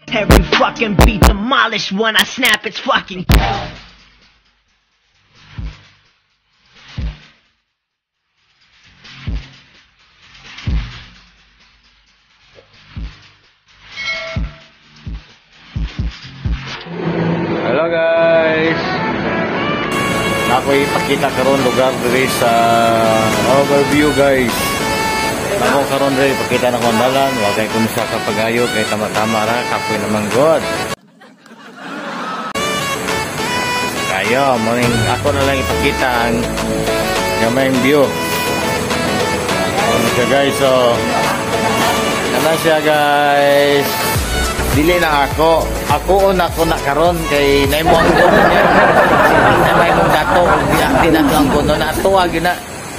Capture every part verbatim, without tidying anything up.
Every fucking beat demolished when I snap its fucking. Hello guys, ako ipakita karon lugar diri sa overview guys. Ako karon diri ipakita na ko dalan, wa kay kumsa ka pagayo kay tama-tama ra kapoy naman god. Kayo, morning ako na lang ipakita ang gamayng view. Okay guys, so kana siya guys. Dili na ako. Ako una ko na karon kay naimo ang kuno niya. Hindi may mong dato. Di na ang kuno na ato agi na.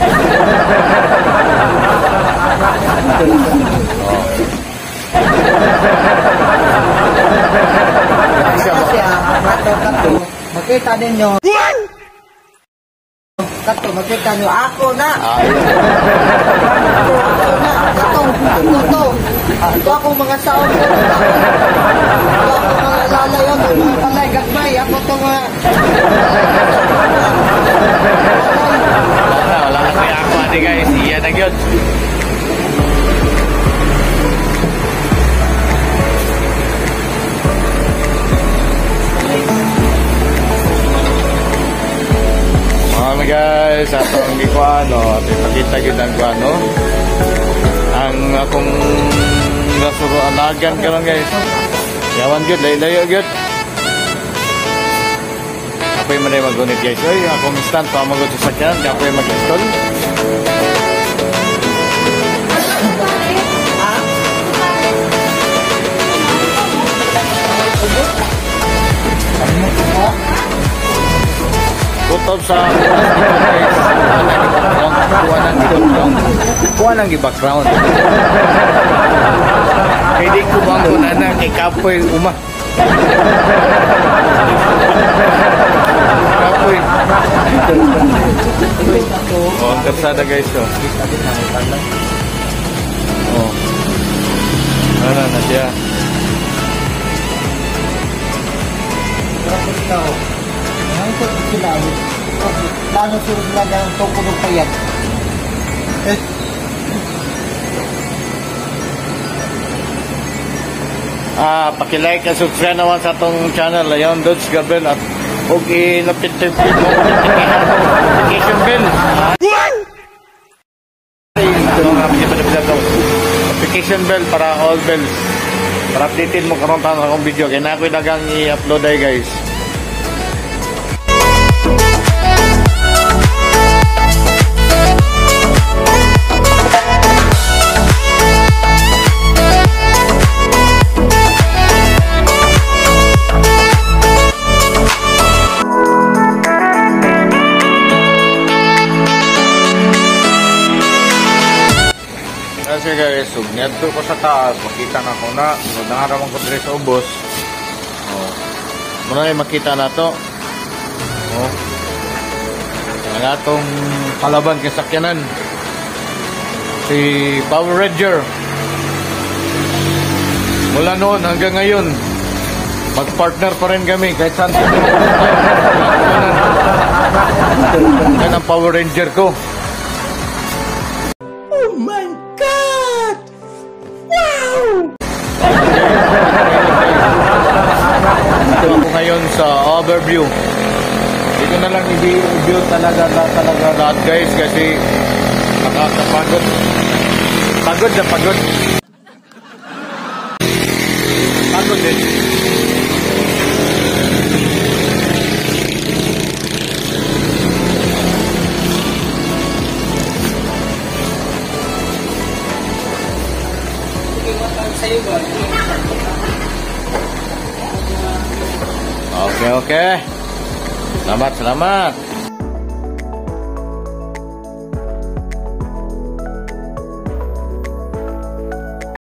Makita ninyo. Kato, makita nyo. Ako na. Ako na. Ito, ito, ito. Ito akong mga saon ko. Ito akong mga lalayon. Mga palay, gagmay. Ako ito mga... Wala, wala na kaya ako ati guys. Iyan na yun. Mga guys, atong gikuano, at ipakita yun ang kuano. Ang akong nasuruanagan ka lang guys. Yawan yun, layo-layo yun. Apoy man ay mag-unit guys. Oy, akong instant pa mag-unit sa sakyan. Apoy mag-install. Tutob sa guys. Kuha ng background. Kuha ng background. Hindi ko bang kuna na kay kapoy umah. Kapoy. Oh, ang kapsada guys oh. Oh. Ano na siya? Ang sila. Lalo sila sila ng tungkol ng payag. Eh. Ah, paki-like at subscribe naman sa atong channel Leon Dodge Gabriel at huwag i-notification bell. Notification bell para all bells. Para updated mo karon ta akong video kaya na ako dagang i-upload ay guys. Kasi guys, sugnad ko sa taas, makita na ko na, nangaraman ko dito sa ubos. Oh. Muna na makita na to. Oh. Ang atong kalaban kay sakyanan. Si Power Ranger. Mula noon hanggang ngayon, mag-partner pa rin kami kahit saan sa yan ang Power Ranger ko. Oh my God! Wow! Ito ako ngayon sa overview. Dito na lang i-view talaga na talaga lahat guys kasi nakakapagod. Pagod na pagod. Pagod din. Okay, okay. Selamat, selamat.